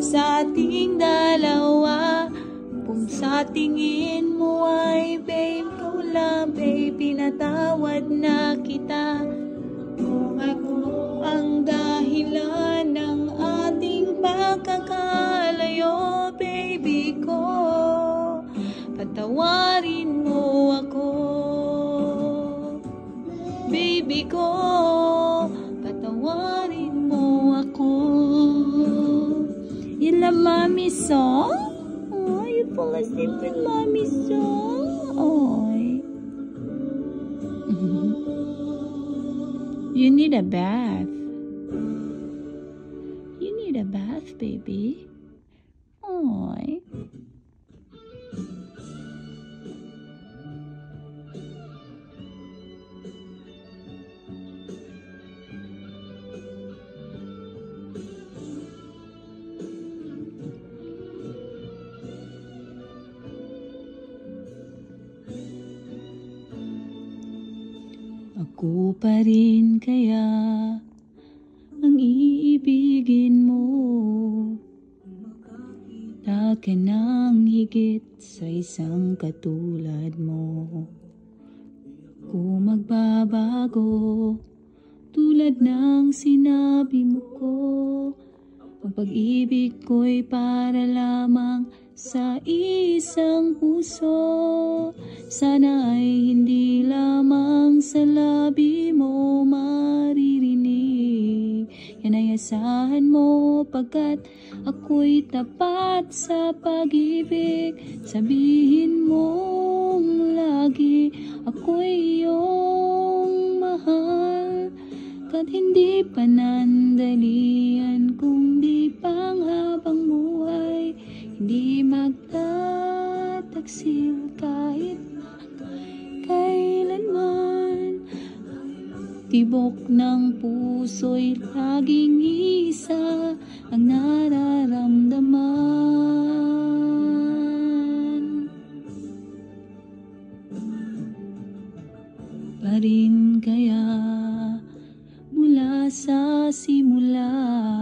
sa ating dalawa. Kung sa tingin mo ay babe ko lang, babe, pinatawad na kita. Kung ako ang dahilan ng ating pagkakalayo, baby ko, patawarin mo ako. Baby ko, patawarin mo ako. You love Mommy's song? Oh, you fall asleep with Mommy's song? Oh. You need a bath. You need a bath, baby. Oy. Ako pa rin kaya ang iibigin mo. Wala ka nang higit sa isang katulad mo. Kung magbabago tulad ng sinabi mo ko, ang pag-ibig ko'y para lamang sa isang puso. Sana ay hindi lamang sa labi mo maririnig. Yan ay asahan mo pagkat ako'y tapat sa pag-ibig. Sabihin mong lagi ako'y iyong mahal. Kat hindi panandalian kundi panghabang buhay. Hindi magtataksil kahit kailanman. Tibok ng puso'y laging isa ang nararamdaman. Pa rin kaya mula sa simula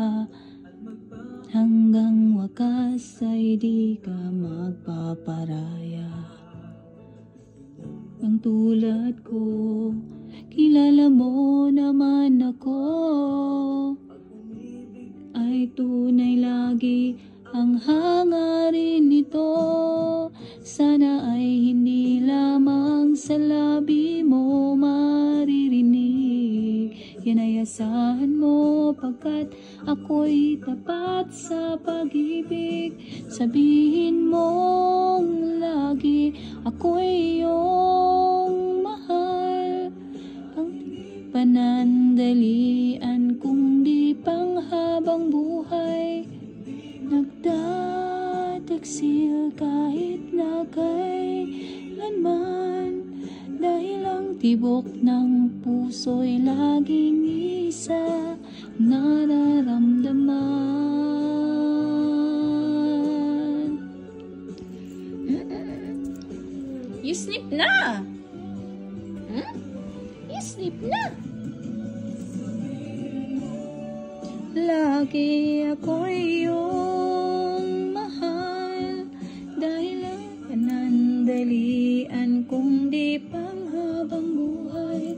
hanggang wakas ay di ka magpaparaya. Ang tulad ko, kilala mo naman ako, ay tunay lagi ang hangarin nito. Sana ay hindi lamang sa labi mo maririnig. Yan ay asahan mo pagkat ako'y tapat sa pag-ibig. Sabihin mong lagi ako'y iyong mahal. Ang panandalian kundi panghabang buhay. Nagtataksil kahit na kailanman. Dahil ang tibok ng puso'y laging isa nararamdaman. You sleep na? You sleep na? Lagi ako'y iyong mahal. Dahil ang panandalian kundi panghabang buhay.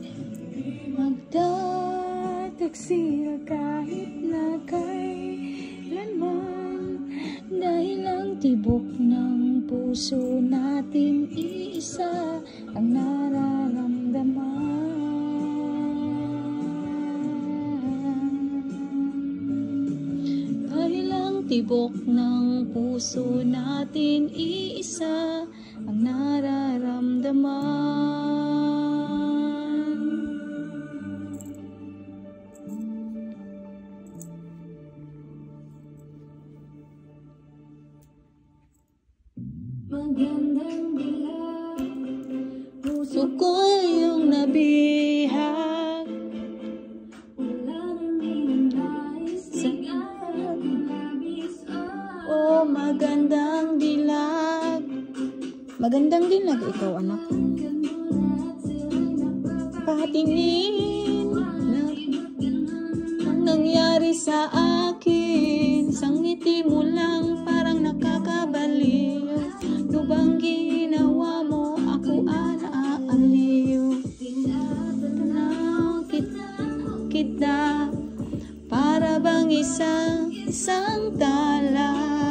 Magtataksil kahit na kailanman. Dahil ang tibok ng puso natin iisa ang nararamdaman. Dahil ang tibok ng puso natin iisa ang nararamdaman. Magandang dilag, puso ko yung nabihag. Wala nang ninanais sa aking labis. Oh, magandang dilag. Magandang dilag ikaw, anak. Patingin ang nangyari sa akin. Sang ngiti mo lang isang tala.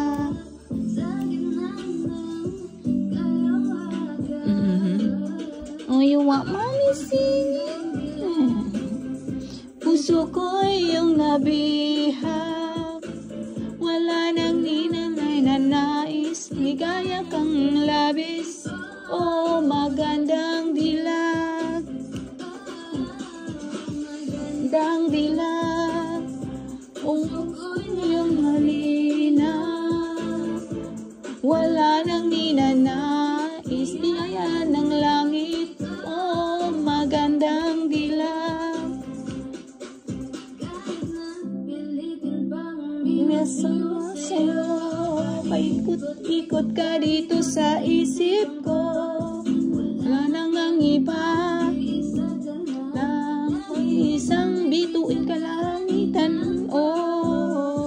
Oh, you want mommy sing? Puso ko'y iyong nabihag, wala nang ninanay na nais, ligaya kang labis, oh magandang dilag. Magandang dilag, puso ko'y iyong halina, wala nang ninanais, ligaya ng langit, oh magandang dilag. Minasama sa'yo, paikot-ikot ka dito sa isip ko, wala nang ang iba lang, isang bituin kalangitan, oh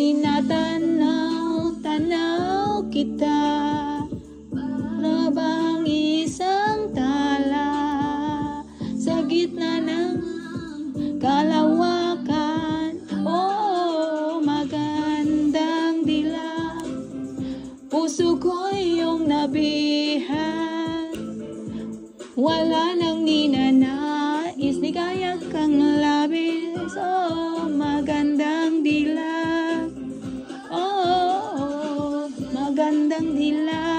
tinatanaw-tanaw kita, para bang isang tala sa gitna ng kalawakan, oh magandang dilag. Puso ko'y iyong nabihan, wala nang ninanais, ligaya kang labis, oh magandang dilag, oh magandang dilag.